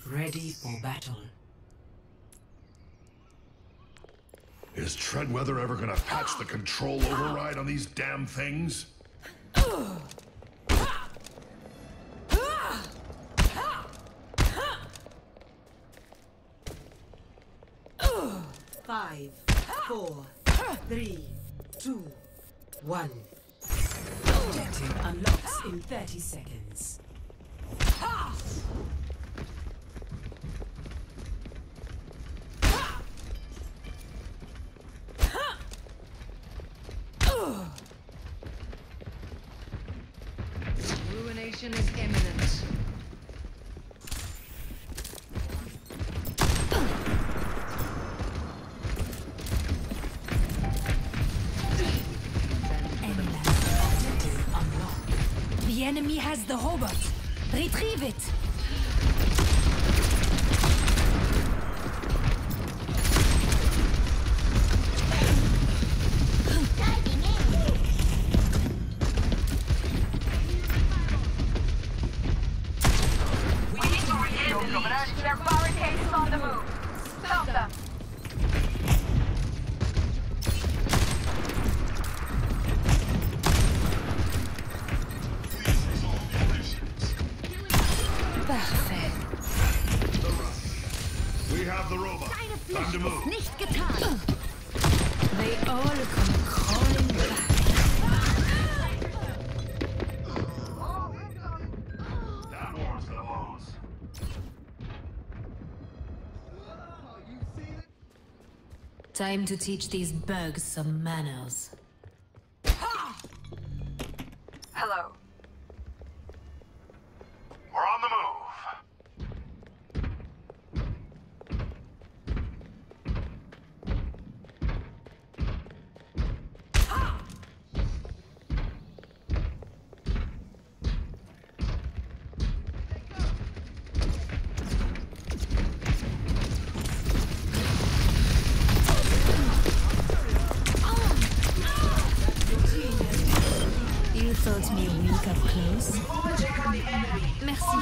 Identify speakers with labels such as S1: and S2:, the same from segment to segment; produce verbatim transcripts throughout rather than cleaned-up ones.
S1: Ready for battle.
S2: Is Treadweather ever gonna patch the control override on these damn things?
S1: Five, four, three, two, one. Objective unlocks in thirty seconds.
S3: Ruination is imminent.
S4: The enemy has the robot. Retrieve it.
S5: We need to rebuild them. Their barricades is on the move. Stop them.
S2: We have the robot. Time to move.
S4: Nicht getan. They all come crawling back.
S2: That warms the bones.
S4: Time to teach these bugs some manners.
S5: Hello.
S2: We're on the move.
S4: You thought me weak up close? Merci.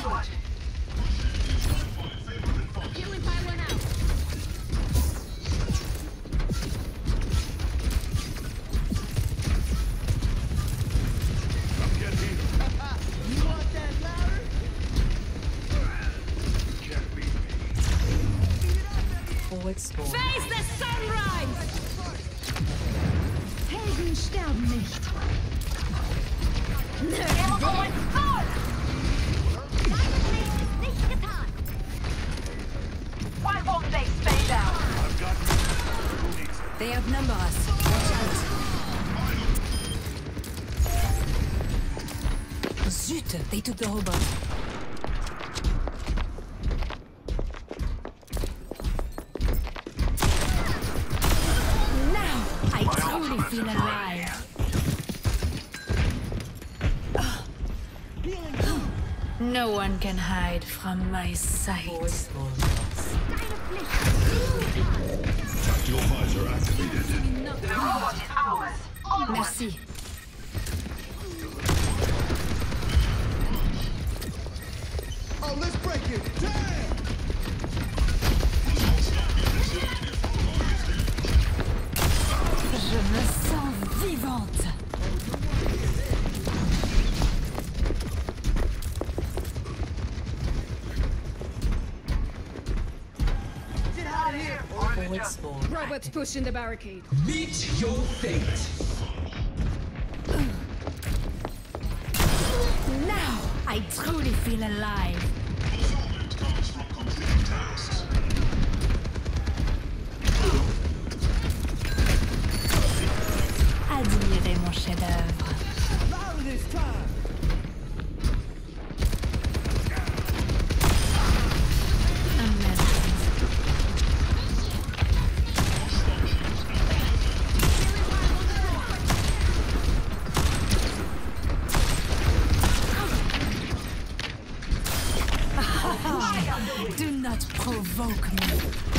S2: Come get here.
S6: You want that ladder?
S2: Can't beat me.
S1: Forward spawn.
S4: Face the sunrise! Helden sterben nicht. Nicht getan.
S5: Why won't they stay down?
S2: I've got who needs it?
S4: They outnumber us. Watch out. Zut, they took the robot. Now I truly feel alive. No one can hide from my sight.
S1: Forward spawn.
S2: Tactical visor activated.
S5: The robot is ours. Onward.
S4: Merci.
S6: Oh, let's break it. Damn!
S4: Je me sens vivante.
S6: Get out of here!
S1: Forward spawn.
S3: Robots pushing the barricade.
S7: Meet your fate.
S4: Now I truly feel alive. Admirez mon chef-d'œuvre.
S6: Louder this time!
S4: Amazing. Do not provoke me.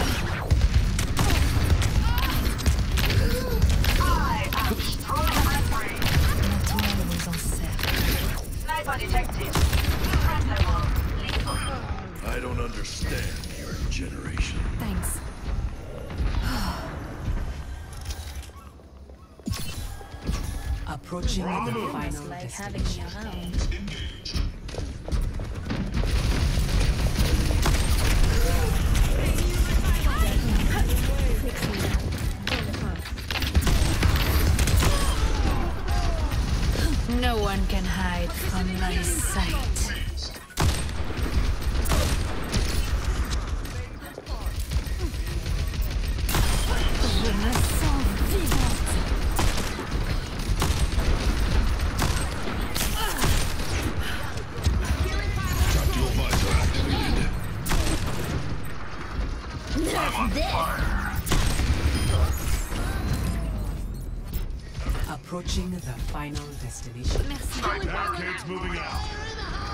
S5: I am strong and free.
S4: Maintenant, on vous encercle.
S5: Sniper detected. Threat level lethal.
S2: I don't understand your generation.
S4: Thanks.
S1: Approaching
S2: On the
S1: the
S2: move.
S1: final
S4: Like having
S1: destination.
S4: me around. No one can hide from my sight. Je me sens vivante.
S2: Tactical visor activated.
S1: Approaching the final destination.
S4: Merci.
S2: Barricade's moving out.